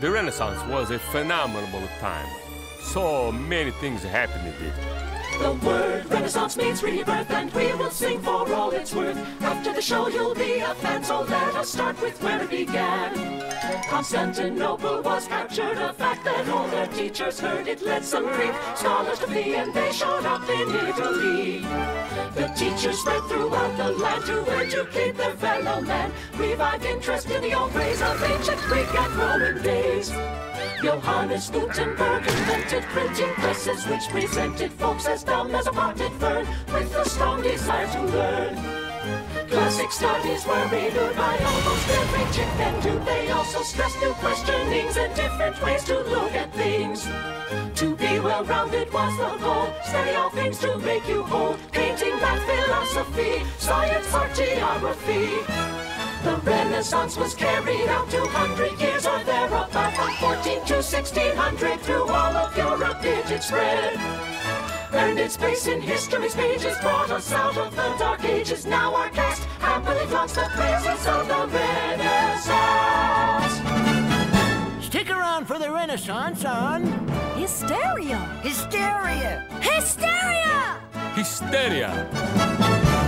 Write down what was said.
The Renaissance was a phenomenal time. So many things happened in it. The word Renaissance means rebirth, and we will sing for all it's worth. After the show you'll be a fan, so let us start with where it began. Constantinople was captured, a fact that all their teachers heard. It led some Greek scholars to flee, and they showed up in Italy. The teachers spread throughout the land to educate their fellow man, revived interest in the old ways of ancient Greek and Roman days. Johannes Gutenberg invented printing presses, which presented folks as dumb as a potted fern, with a strong desire to learn. Classic studies were renewed by almost every chick and dude. They also stressed new questionings and different ways to look at things. To be well-rounded was the goal, study all things to make you whole. Painting, math, philosophy, science, art, geography. The Renaissance was carried out 200 years or thereabout, from 14 to 1600. Through all of Europe did it spread. Earned its place in history's pages, brought us out of the dark ages. Now our cast happily flaunts the praises of the Renaissance. Stick around for the Renaissance on... Hysteria! Hysteria! Hysteria! Hysteria!